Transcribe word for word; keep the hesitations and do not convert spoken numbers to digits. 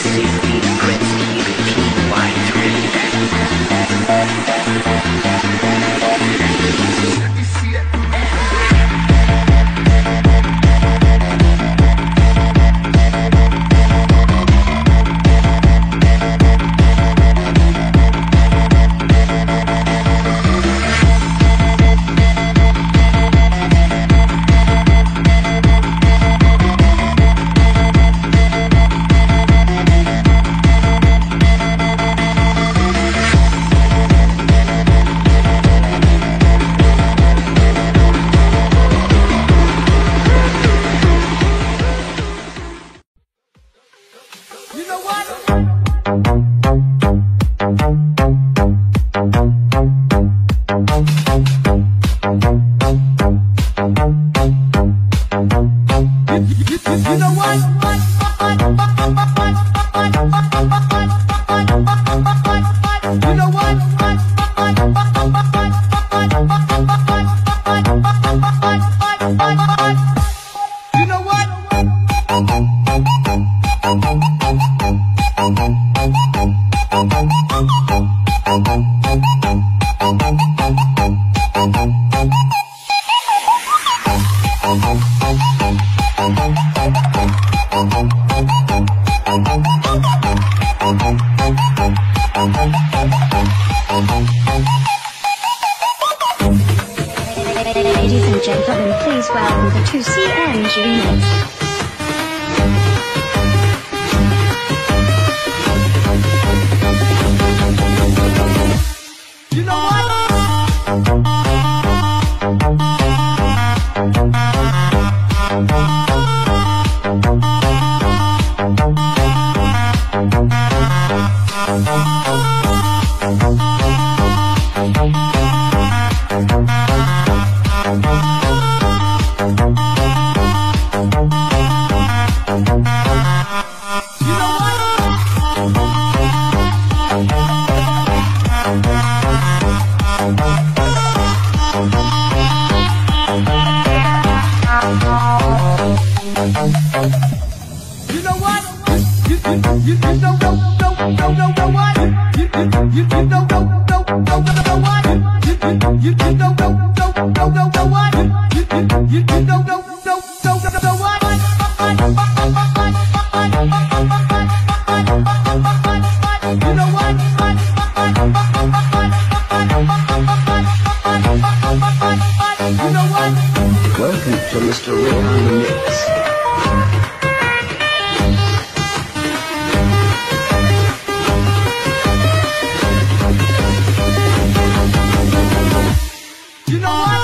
Ladies and gentlemen, please welcome the two C N G remix. You know what? You know what? You, you, you, you don't know, don't, don't know, know what? You, you, you, you don't know, don't, don't know what? You, you, you, you don't know, don't, don't know, know what? You, you, you, you don't know, don't, don't know what? You know what? You know what? Welcome to Mister Rehan Mix. You know what?